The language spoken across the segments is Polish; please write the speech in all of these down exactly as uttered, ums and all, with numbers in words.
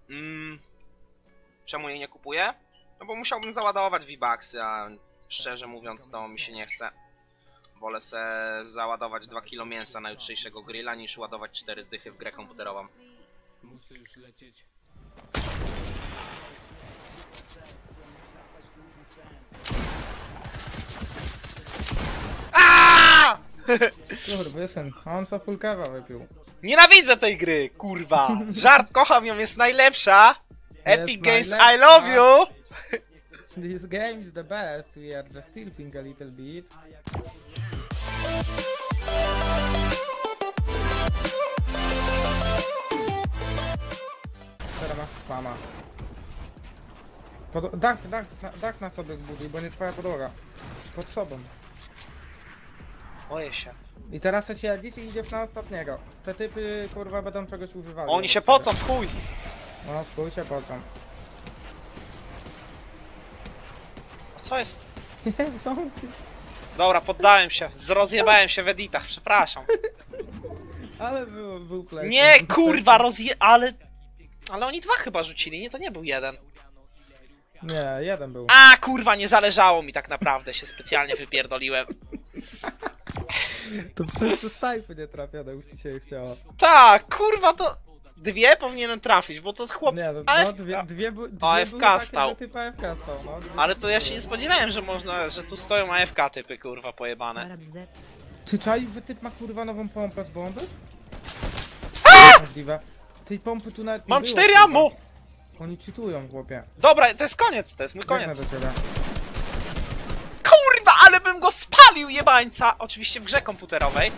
Mm, czemu jej nie kupuję? No bo musiałbym załadować V-Bucksy, a szczerze mówiąc to mi się nie chce. Wolę se załadować dwa kilo mięsa na jutrzejszego grilla niż ładować cztery dychy w grę komputerową. Muszę już lecieć. Aaaa! Kurwa, jestem, a on co full kawa wypił. Nienawidzę tej gry, kurwa! Żart, kocham ją, jest najlepsza! Epic Jest Games, najlepsza. I love you! This game is the best, we are just tilting a little bit. Teraz masz spama. Pod... Dach, dach, na, dach na sobie zbuduj, bo nie twoja podłoga. Pod sobą. Boję się. I teraz się siedzisz i idziesz na ostatniego. Te typy kurwa będą czegoś używali. Oni się pocą, w chuj! No, w chuj się pocą. Co jest? Są- Dobra, poddałem się, rozjebałem się w editach, przepraszam. Ale był, był play. Nie, kurwa, rozje... ale... Ale oni dwa chyba rzucili, nie? To nie był jeden. Nie, jeden był. A, kurwa, nie zależało mi tak naprawdę, się specjalnie wypierdoliłem. To przez te snajpy nie trafione, już ci się chciało. Tak, kurwa, to... Dwie powinienem trafić, bo to jest chłop... Nie, no, A F... no dwie, dwie, bu- dwie A F K były takie, stał. że typ A F K stał, no. Dwie... Ale to ja się nie spodziewałem, że można, że tu stoją A F K typy, kurwa, pojebane. Ty czaisz, że typ ma kurwa nową pompę z bomby? Możliwe. Tej pompy tu nawet nie Mam było, cztery kurwa. ammo! Oni cheatują, chłopie. Dobra, to jest koniec, to jest mój Biegnę koniec. do ciebie. Kurwa, ale bym go spalił, jebańca! Oczywiście w grze komputerowej.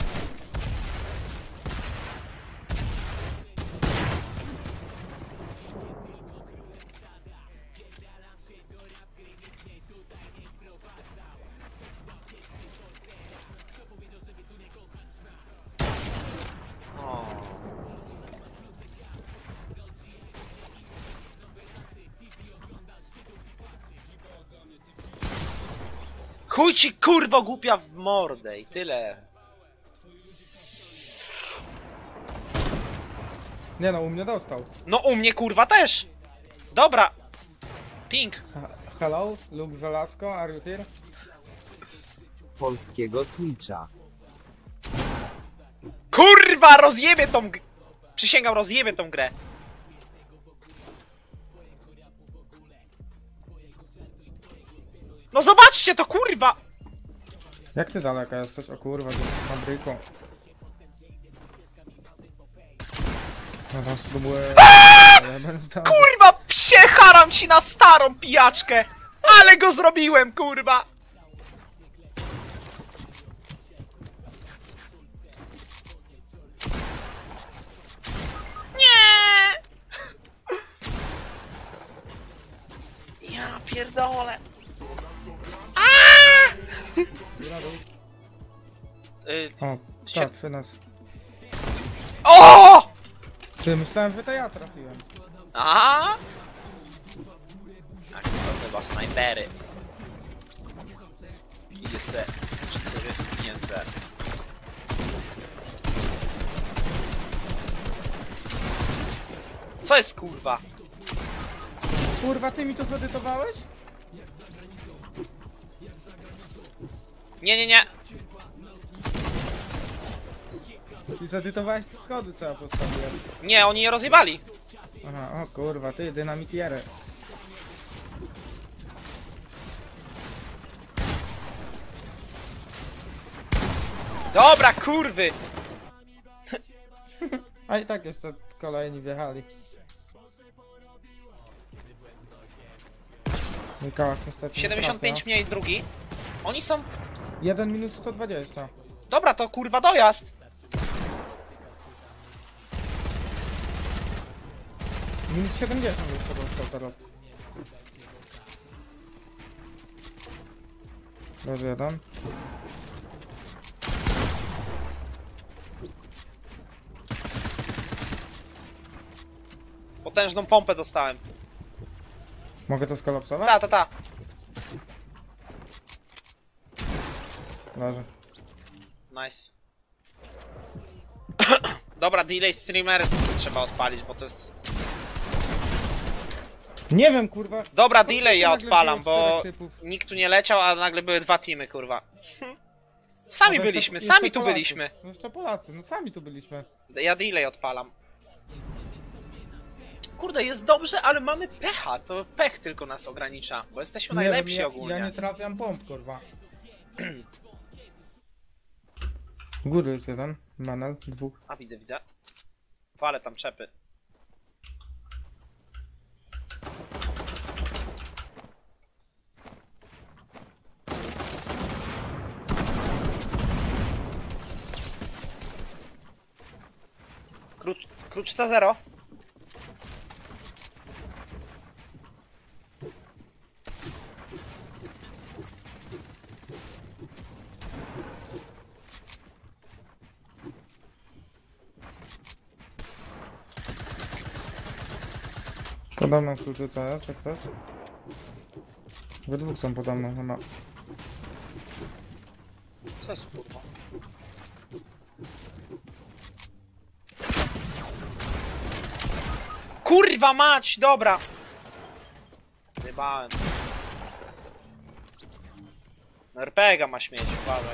O. Chuj ci kurwo głupia w mordę i tyle. Nie no, u mnie dostał. No u mnie kurwa też. Dobra. Pink. Ha- Hello, Luke Velasco, are you here? Polskiego Twitcha. Kurwa, rozjebie tą g... Przysięgam, rozjebie tą grę. No zobaczcie to, kurwa! Jak ty daleka jesteś? O kurwa, to jest fabryką. No to spróbuję... Ja będę stał- Kurwa, psie haram ci na starą pijaczkę! Ale go zrobiłem, kurwa! Nie! Ja pierdolę. Aaaa! Y, O, Sie- tak, przy nas. O! Ty, myślałem, że to ja trafiłem. Aha! Tak, to chyba snajpery. Idzie se, czy sobie pieniądze. Co jest kurwa? Kurwa, ty mi to zedytowałeś? Nie, nie, nie. I zedytowałeś schody, co ja postawiłem. Nie, oni je rozjebali. Aha, o kurwa, ty, dynamitiery. Dobra, kurwy! A i tak jeszcze kolejni wjechali. Mikołaj niestety siedemdziesiąt pięć nie mniej drugi. Oni są... trafia. jeden minus sto dwadzieścia. Dobra, to kurwa dojazd. Minus siedemdziesiąt już to dostał teraz. Leży jeden. Potężną pompę dostałem. Mogę to skolapsować? Ta, ta, ta. Leży. Nice. Dobra, delay streamerski trzeba odpalić, bo to jest... Nie wiem, kurwa. Dobra, Skąd delay się ja nagle odpalam, wzięło bo czterech typów? nikt tu nie leciał, a nagle były dwa teamy, kurwa. Sami No, byliśmy, jeszcze- sami jeszcze tu Polacy. byliśmy. No jeszcze Polacy, no sami tu byliśmy. Ja delay odpalam. Kurde, jest dobrze, ale mamy pecha. To pech tylko nas ogranicza, bo jesteśmy Nie wiem, najlepsi ja, ogólnie. Ja nie trafiam pomp, kurwa. Góry jest jeden, manel, dwóch. A widzę, widzę. Walę tam czepy. Krucz, kruczca zero. Podobną kluczy co jest, jak chcesz? We dwóch są podobne chyba. Co jest kurwa? Kurwa mać, dobra! Zjebałem. R P G ma śmieć, uważaj.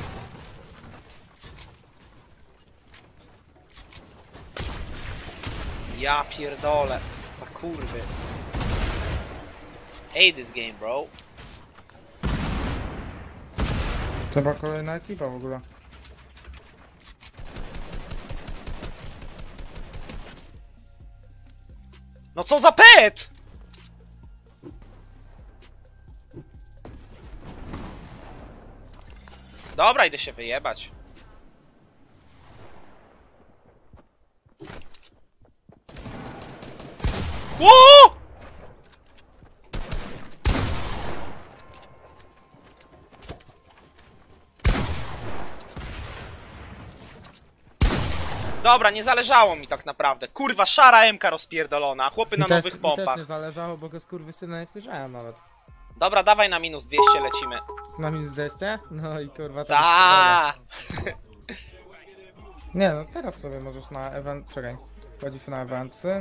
Ja pierdolę. Za kurwy. Hate this game, bro. Chyba kolejna ekipa w ogóle. No co za pet! Dobra, idę się wyjebać. O! Dobra, nie zależało mi tak naprawdę. Kurwa, szara emka rozpierdolona, chłopy na Mi też- nowych mi pompach. też nie zależało, bo go skurwysyna nie słyszałem nawet. Dobra, dawaj na minus dwieście lecimy. Na minus dwieście? No i kurwa to Ta. jest Nie no, teraz sobie możesz na event... Czekaj. Wchodzisz na eventsy.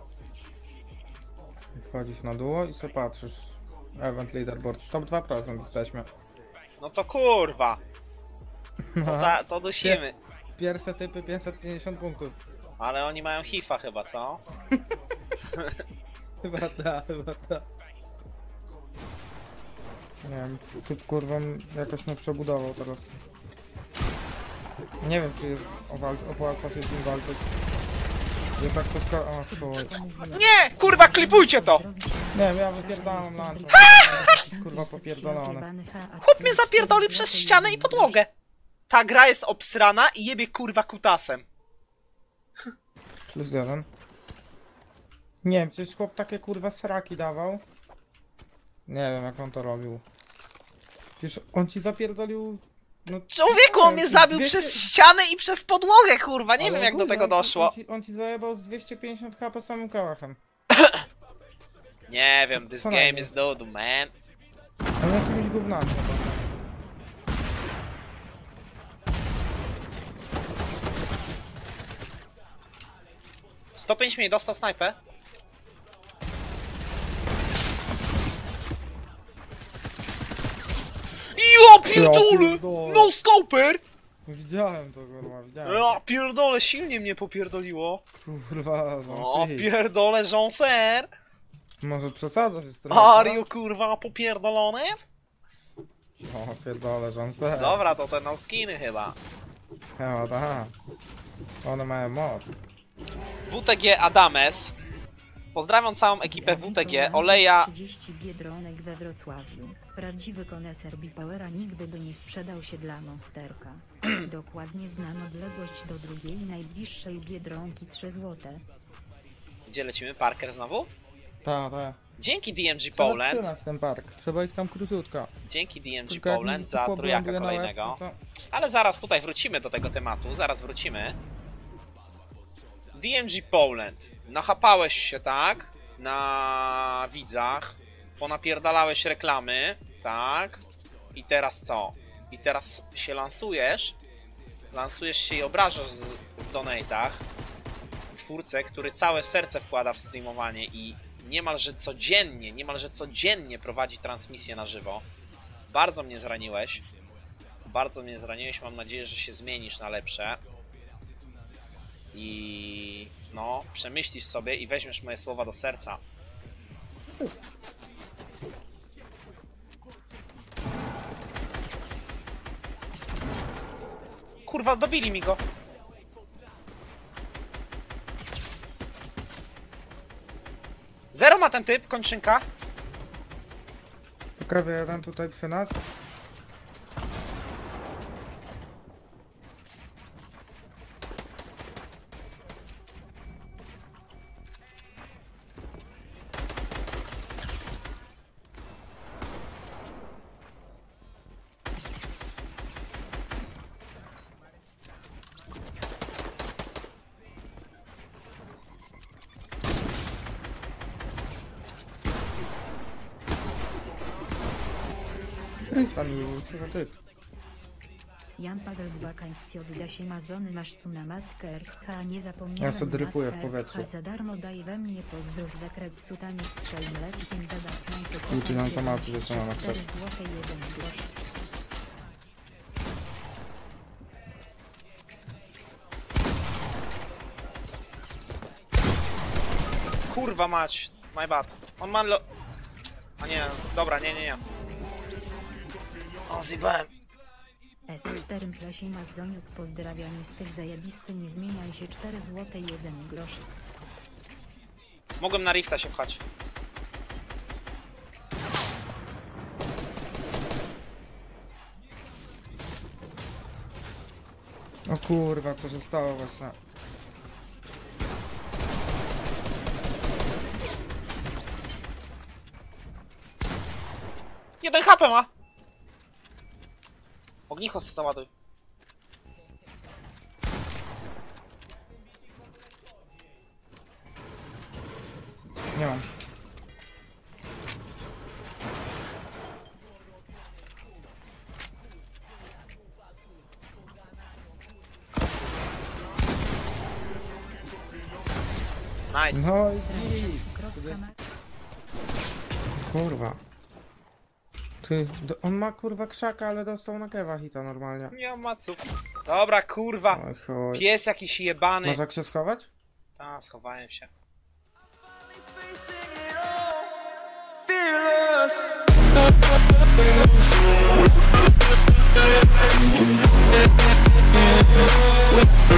Wchodzisz na duo i sobie patrzysz. Event leaderboard. Top dwa procent jesteśmy. No to kurwa. To, za, to dusimy. Pierwsze typy pięćset pięćdziesiąt punktów. Ale oni mają hifa chyba, co? Chyba tak, chyba tak. Nie wiem, typ kurwa jakoś mnie przebudował teraz. Nie wiem czy jest owal- opłaca się z nim walczyć. Jest jak to sko... O chuj. Nie! Kurwa, klipujcie to! Nie wiem, ja wypierdalam lancą. Kurwa popierdolone. Chłop mnie zapierdolił przez ścianę i podłogę. Ta gra jest obsrana i jebie kurwa kutasem. Plus jeden. Nie wiem, przecież chłop takie kurwa sraki dawał. Nie wiem jak on to robił. Przecież on ci zapierdolił... No, Człowieku, on mnie zabił dwieście przez ścianę i przez podłogę, kurwa. Nie Ale wiem jak do ogólnie tego on ci- doszło. On ci, on ci zajebał z dwieście pięćdziesiąt H P samym kałachem. Nie wiem, this Co game najmniej. is dude, man. On jakimiś gównami. sto pięć mniej dostał snajpę. Ja pierdolę! pierdolę. No scoper! Widziałem to kurwa, widziałem. Ja pierdolę, silnie mnie popierdoliło. Kurwa, O no, pierdolę, Jean-Ser! może przesadzasz już trochę. Are kurwa popierdolony? O pierdolę, rządce. Dobra, to te no skiny chyba. Chyba tak. One mają moc. W T G Adames. Pozdrawiam całą ekipę W T G, Oleja. trzydzieści biedronek we Wrocławiu. Prawdziwy koneser Bipowera nigdy by nie sprzedał się dla monsterka. Dokładnie znam odległość do drugiej najbliższej biedronki trzy złote. Gdzie lecimy? Parker znowu? Tak, tak. Dzięki D M G Trzeba Poland. trzymać ten park. Trzeba ich tam króciutko. Dzięki D M G Tylko jak Poland mi za chłop trójaka ląduje na łeb, kolejnego. to- Ale zaraz tutaj wrócimy do tego tematu, zaraz wrócimy. D M G Poland. Nachapałeś się, tak? Na widzach. Ponapierdalałeś reklamy, tak? I teraz co? I teraz się lansujesz. Lansujesz się i obrażasz z- w donatach twórcę, który całe serce wkłada w streamowanie i niemalże codziennie, niemalże codziennie prowadzi transmisję na żywo. Bardzo mnie zraniłeś. Bardzo mnie zraniłeś, mam nadzieję, że się zmienisz na lepsze. I no, przemyślisz sobie i weźmiesz moje słowa do serca. Kurwa, dobili mi go. Zero ma ten typ, kończynka. Po kawie jeden tutaj przy nas. Tam był, co za typ? Jan Paweł dwa Kańpsi odda się mazony masz tu na matkę R H nie zapomniałem. Ja se dryfuję w matkę powietrzu. R H za darmo daje we mnie pozdrów zakres sutami strzel mleczkiem dada snajpy Liczy nam to maty, że co mam na cztery złote jeden grosz. Kurwa mać, my bad. On ma lo... A nie, dobra, nie, nie, nie. O, zjebałem. S cztery klasie mazoniuk pozdrawiam z tych zajebisty nie zmieniaj się cztery złote jeden grosz. Mogłem na rifta się pchać. O kurwa, co się stało właśnie? Jeden H P ma! Ognicho se załaduj. Nie mam. Nice. No i Kropka ma... kurwa. Ty, do- on ma kurwa krzaka, ale dostał na kewa hita normalnie. Nie ma ców. Dobra, kurwa. Oj chuj. Pies jakiś jebany. Masz jak się schować? Ta, schowałem się. Fearless.